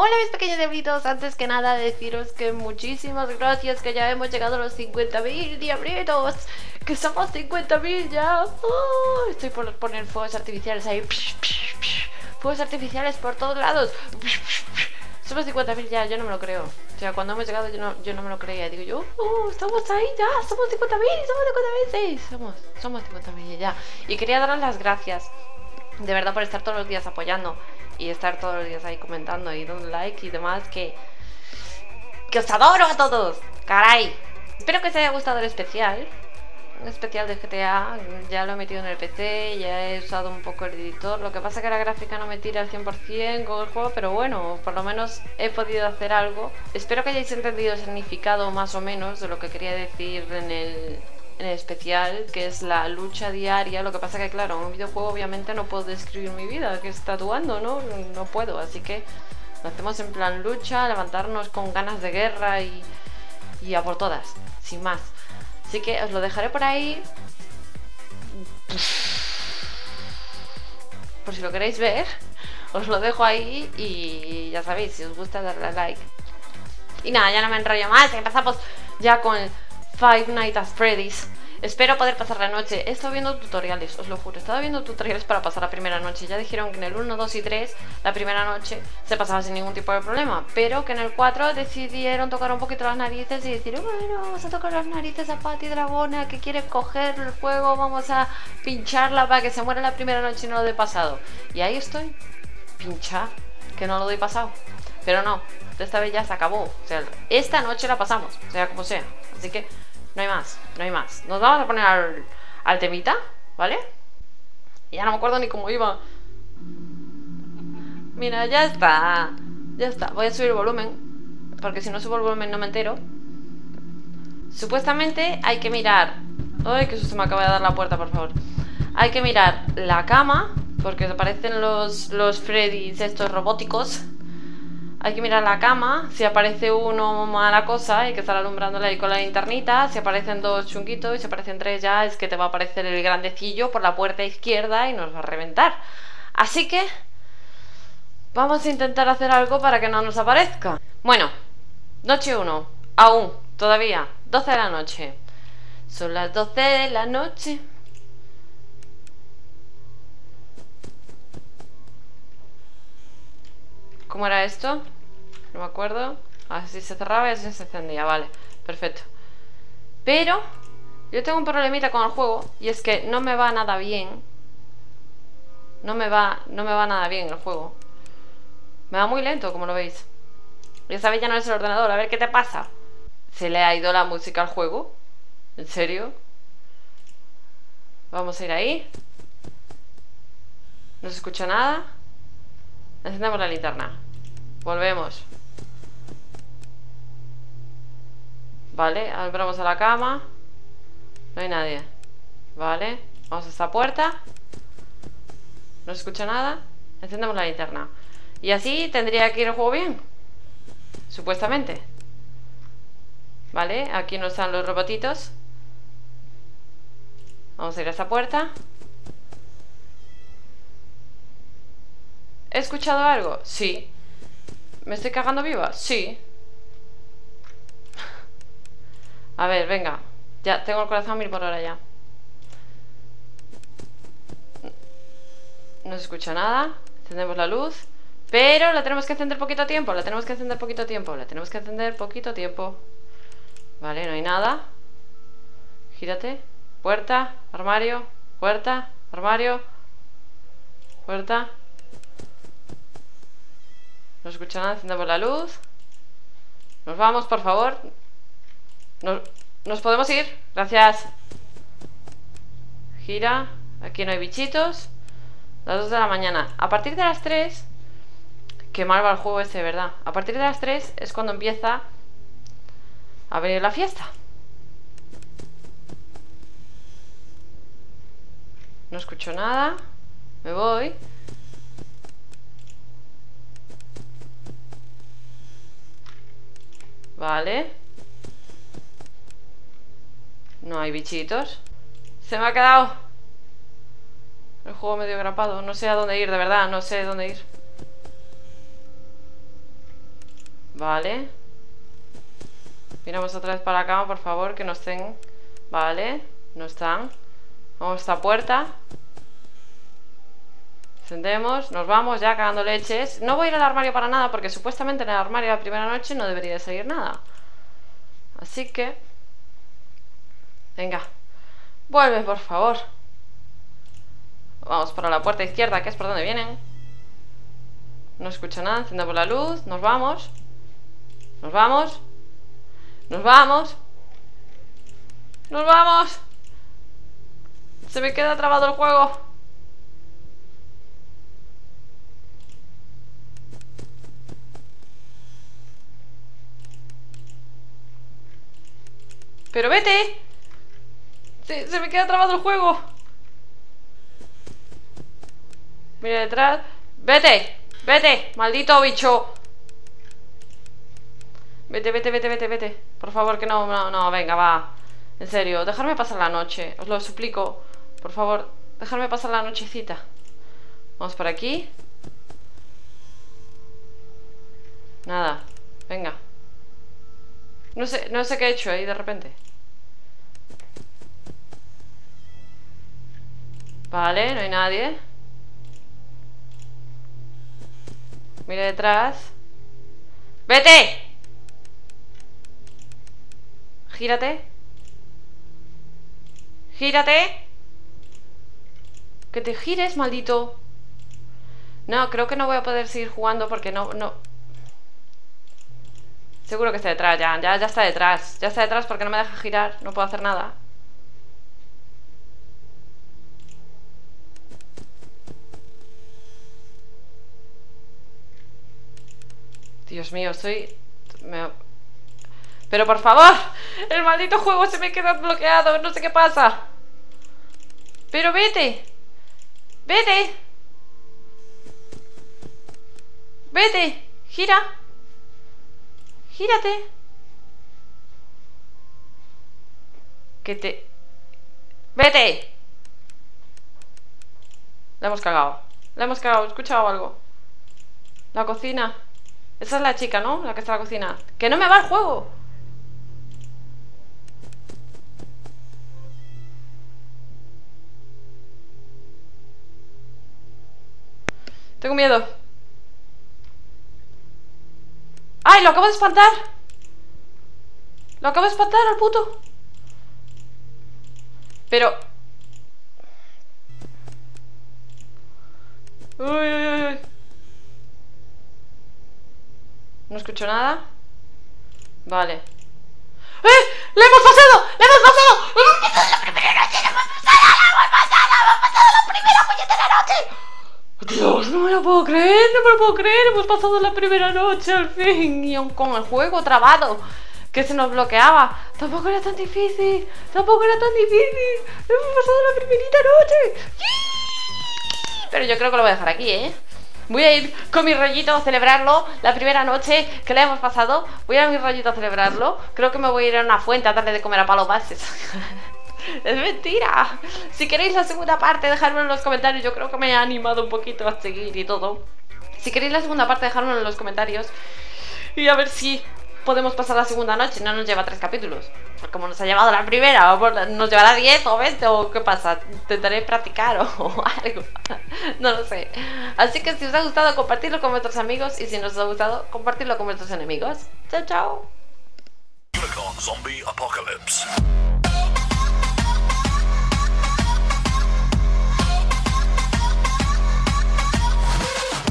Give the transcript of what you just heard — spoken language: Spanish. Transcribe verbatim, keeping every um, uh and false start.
Hola mis pequeños diablitos, antes que nada deciros que muchísimas gracias, que ya hemos llegado a los cincuenta mil diablitos, que somos cincuenta mil ya. Oh, estoy por poner fuegos artificiales ahí, fuegos artificiales por todos lados. Somos cincuenta mil ya, yo no me lo creo. O sea, cuando hemos llegado yo no, yo no me lo creía. Digo yo, oh, estamos ahí ya, somos cincuenta mil, somos cincuenta mil, sí, somos, somos cincuenta mil ya. Y quería daros las gracias, de verdad, por estar todos los días apoyando y estar todos los días ahí comentando y dando like y demás, que, que os adoro a todos, caray. Espero que os haya gustado el especial. Un especial de G T A, ya lo he metido en el P C, ya he usado un poco el editor. Lo que pasa es que la gráfica no me tira al cien por cien con el juego, pero bueno, por lo menos he podido hacer algo. Espero que hayáis entendido el significado más o menos de lo que quería decir en el, en el especial, que es la lucha diaria. Lo que pasa que claro, en un videojuego obviamente no puedo describir mi vida, que es tatuando, ¿no? No puedo, así que lo hacemos en plan lucha, levantarnos con ganas de guerra y, y a por todas, sin más. Así que os lo dejaré por ahí, por si lo queréis ver. Os lo dejo ahí y ya sabéis, si os gusta darle a like. Y nada, ya no me enrollo más, empezamos ya con Five Nights at Freddy's. Espero poder pasar la noche. He estado viendo tutoriales, os lo juro. He estado viendo tutoriales para pasar la primera noche. Ya dijeron que en el uno, dos y tres la primera noche se pasaba sin ningún tipo de problema, pero que en el cuatro decidieron tocar un poquito las narices y decir, bueno, vamos a tocar las narices a Patty Dragona, que quiere coger el juego, vamos a pincharla para que se muera la primera noche y no lo dé pasado. Y ahí estoy, pinchar, que no lo doy pasado. Pero no, esta vez ya se acabó. O sea, esta noche la pasamos, sea como sea. Así que no hay más, no hay más. Nos vamos a poner al, al temita, ¿vale? Y ya no me acuerdo ni cómo iba. Mira, ya está. Ya está. Voy a subir el volumen, porque si no subo el volumen no me entero. Supuestamente hay que mirar... Ay, que susto, me acaba de dar la puerta, por favor. Hay que mirar la cama, porque aparecen los, los Freddys estos robóticos. Hay que mirar la cama, si aparece uno, mala cosa, hay que estar alumbrándole ahí con la linternita. Si aparecen dos, chunguitos, y si aparecen tres ya es que te va a aparecer el grandecillo por la puerta izquierda y nos va a reventar. Así que vamos a intentar hacer algo para que no nos aparezca. Bueno, noche uno, aún, todavía, doce de la noche. Son las doce de la noche. ¿Cómo era esto? No me acuerdo. Así se cerraba y así se encendía. Vale, perfecto. Pero yo tengo un problemita con el juego, y es que no me va nada bien. No me va, no me va nada bien el juego. Me va muy lento, como lo veis. Y esta vez ya no es el ordenador. A ver qué te pasa. ¿Se le ha ido la música al juego? ¿En serio? Vamos a ir ahí. No se escucha nada. Encendemos la linterna. Volvemos. Vale, abramos a la cama. No hay nadie. Vale, vamos a esta puerta. No se escucha nada. Encendemos la linterna. Y así tendría que ir el juego bien, supuestamente. Vale, aquí no están los robotitos. Vamos a ir a esta puerta. ¿He escuchado algo? Sí. ¿Me estoy cagando viva? Sí. A ver, venga. Ya, tengo el corazón a mil por hora ya. No se escucha nada. Encendemos la luz. Pero la tenemos que encender poquito tiempo. La tenemos que encender poquito tiempo. La tenemos que encender poquito tiempo. Vale, no hay nada. Gírate. Puerta, armario, puerta, armario, puerta. No se escucha nada, encendemos la luz. Nos vamos, por favor. Nos, ¿Nos podemos ir? Gracias. Gira. Aquí no hay bichitos. Las dos de la mañana. A partir de las tres... Qué mal va el juego este, de verdad. A partir de las tres es cuando empieza a venir la fiesta. No escucho nada. Me voy. Vale. No hay bichitos. Se me ha quedado el juego medio grapado. No sé a dónde ir, de verdad. No sé dónde ir. Vale. Miramos otra vez para la cama, por favor, que no estén. Vale, no están. Vamos a esta puerta. Encendemos, nos vamos ya cagando leches. No voy a ir al armario para nada, porque supuestamente en el armario la primera noche no debería de salir nada. Así que... venga, vuelve, por favor. Vamos para la puerta izquierda, que es por donde vienen. No escucho nada, encendemos la luz. Nos vamos. Nos vamos. Nos vamos. Nos vamos. Se me queda trabado el juego. Pero vete. Se, se me queda trabado el juego. Mira detrás. Vete. Vete. Maldito bicho. Vete, vete, vete, vete, vete. Por favor, que no, no, no, venga, va. En serio, dejarme pasar la noche. Os lo suplico. Por favor, dejarme pasar la nochecita. Vamos por aquí. Nada. Venga. No sé, no sé qué he hecho ahí de repente. Vale, no hay nadie. Mira detrás. ¡Vete! Gírate. Gírate. Que te gires, maldito. No, creo que no voy a poder seguir jugando porque no, no. Seguro que está detrás, ya, ya, ya está detrás. Ya está detrás porque no me deja girar. No puedo hacer nada. Dios mío, estoy... Me... Pero por favor, el maldito juego se me queda bloqueado. No sé qué pasa. Pero vete. Vete. Vete. Gira. Gírate. Que te... Vete. La hemos cagado. La hemos cagado. ¿He escuchado algo? La cocina. Esa es la chica, ¿no? La que está en la cocina. ¡Que no me va el juego! Tengo miedo. ¡Ay! ¡Lo acabo de espantar! ¡Lo acabo de espantar al puto! Pero... Uy, uy, uy. No escucho nada. Vale. ¡Eh! ¡Le hemos pasado! ¡Le hemos pasado! ¡Le hemos pasado la primera noche! ¡Le hemos pasado! ¡Le hemos pasado! ¡Le hemos pasado la primera puñetera noche! Dios, no me lo puedo creer, no me lo puedo creer. Hemos pasado la primera noche al fin. Y aún con el juego trabado, que se nos bloqueaba. Tampoco era tan difícil. Tampoco era tan difícil. Hemos pasado la primerita noche. ¡Sí! Pero yo creo que lo voy a dejar aquí, ¿eh? Voy a ir con mi rollito a celebrarlo. La primera noche que le hemos pasado. Voy a ir a mi rollito a celebrarlo. Creo que me voy a ir a una fuente a darle de comer a palomas. Es mentira. Si queréis la segunda parte, dejadmelo en los comentarios. Yo creo que me ha animado un poquito a seguir y todo. Si queréis la segunda parte, dejadmelo en los comentarios. Y a ver si podemos pasar la segunda noche. No nos lleva tres capítulos. Como nos ha llevado la primera, nos llevará diez o veinte o qué pasa. Intentaré practicar o algo. No lo sé. Así que si os ha gustado, compartidlo con vuestros amigos. Y si no os ha gustado, compartidlo con vuestros enemigos. Chao, chao. Unicorn Zombie Apocalypse.